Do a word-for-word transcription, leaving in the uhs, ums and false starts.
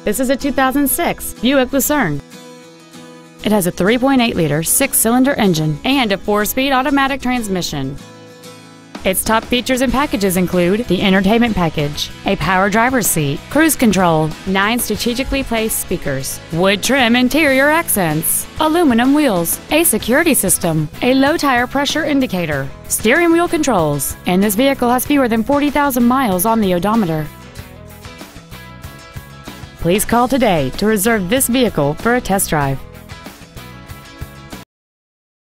This is a two thousand six Buick Lucerne. It has a three point eight liter six-cylinder engine and a four-speed automatic transmission. Its top features and packages include the entertainment package, a power driver's seat, cruise control, nine strategically placed speakers, wood trim interior accents, aluminum wheels, a security system, a low tire pressure indicator, steering wheel controls, and this vehicle has fewer than forty thousand miles on the odometer. Please call today to reserve this vehicle for a test drive.